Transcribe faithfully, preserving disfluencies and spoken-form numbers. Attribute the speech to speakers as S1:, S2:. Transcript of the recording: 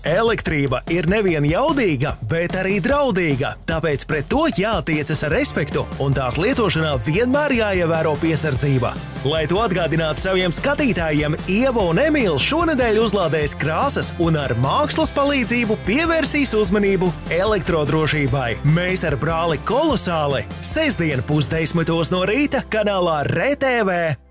S1: Elektrība ir nevien jaudīga, bet arī draudīga, tāpēc pret to jātiecas ar respektu un tās lietošanā vienmēr jāievēro piesardzība. Lai to atgādinātu saviem skatītājiem, Ieva un Emīls šonedēļ uzlādēs krāsas un ar mākslas palīdzību pievērsīs uzmanību elektrodrošībai. Mēs ar brāli Kolosāli sestdien pusdesmitos no rīta kanālā R T V.